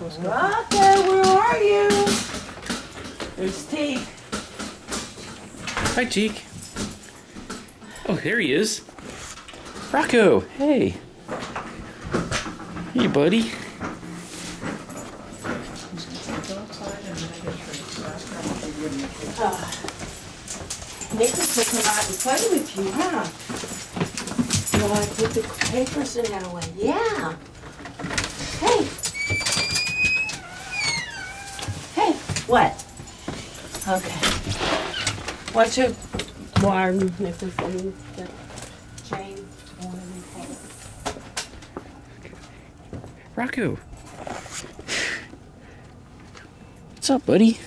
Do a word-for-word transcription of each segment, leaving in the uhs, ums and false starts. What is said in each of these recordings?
Rocco, where are you? There's Teak. Hi, Teak. Oh, there he is. Rocco, hey. Hey, buddy. Uh, Nicholas will come out and play with you, huh? You want to put the papers in that way? Yeah. Hey. Hey, what? Okay. What's your wire, Nicholas? That chain? Whatever you call it. Rocco. What's up, buddy?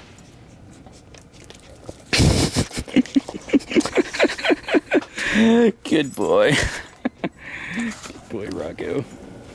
Good boy. Good boy, Rocco.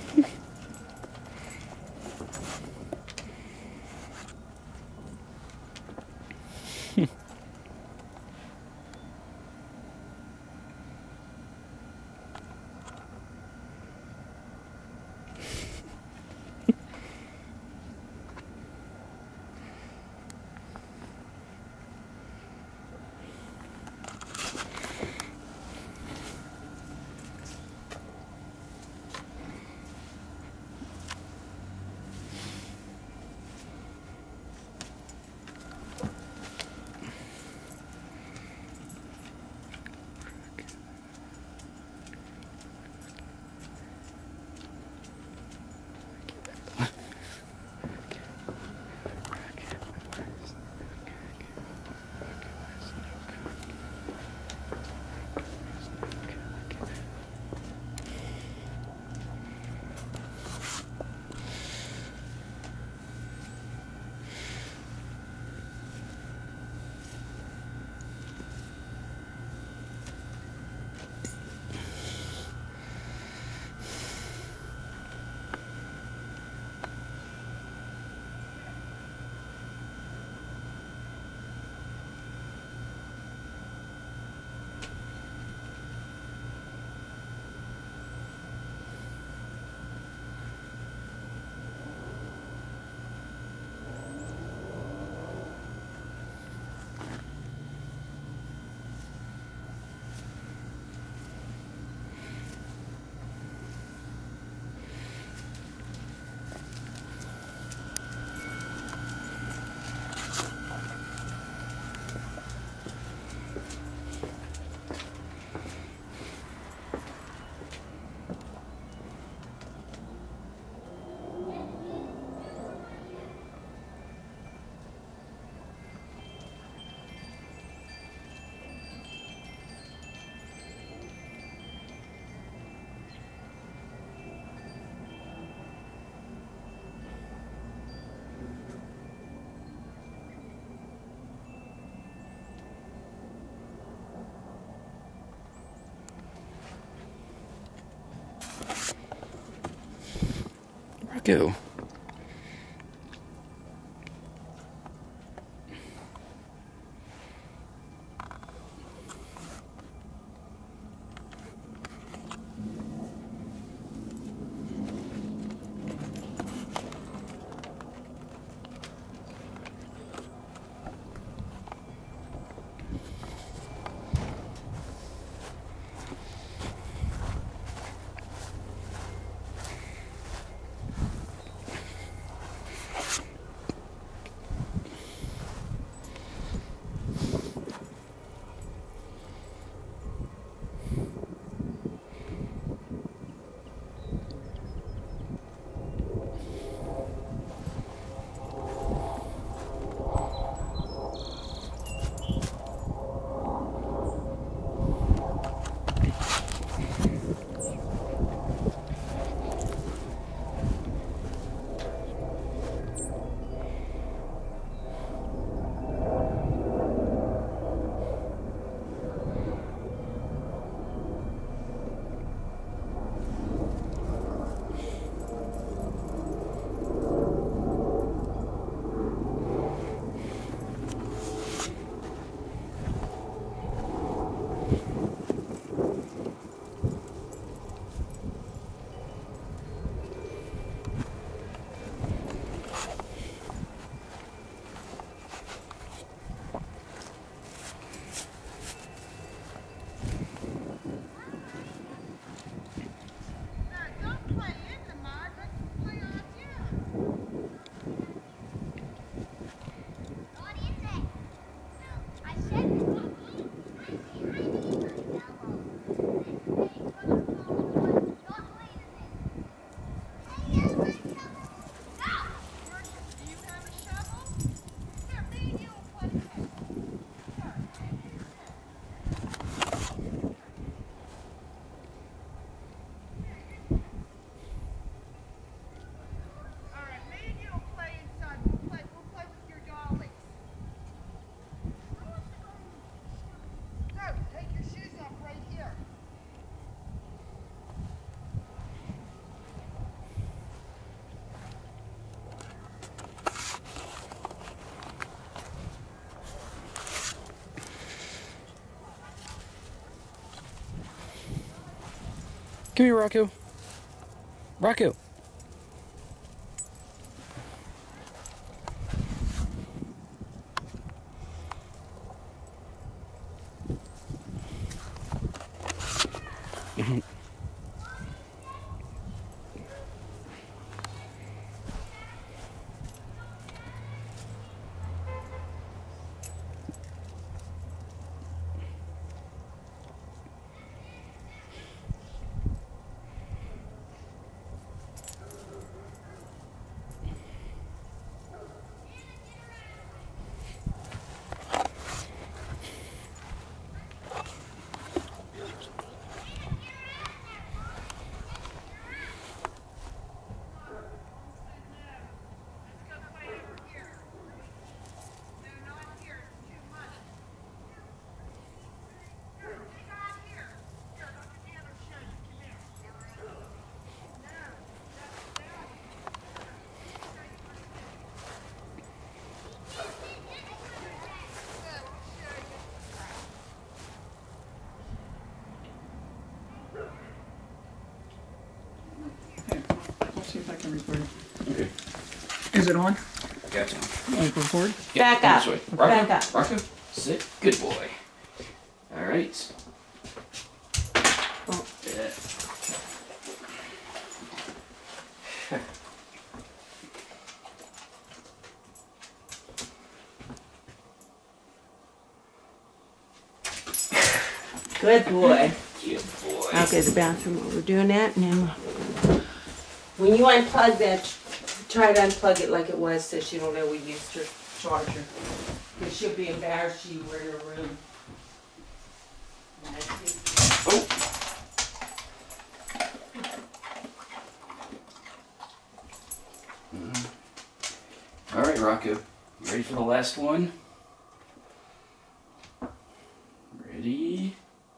Rocco. Come here, Rocco. Rocco. See if I can record. Okay. Is it on? I got you. Like record? Yeah, Back come up. this way. Rocco, Back up. Rocco, sit. Good boy. All right. Oh. Yeah. Good boy. Good boy. I'll go to the bathroom while we're doing that. Now, when you unplug that, try to unplug it like it was so she don't know we used her charger. Because she'll be embarrassed she were in her room. Oh. Mm. All right, Rocco. You ready for the last one? Ready,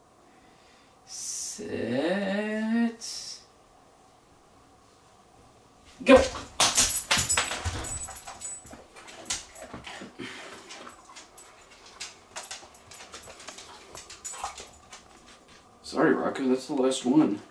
set, go! Sorry, Rocco, that's the last one.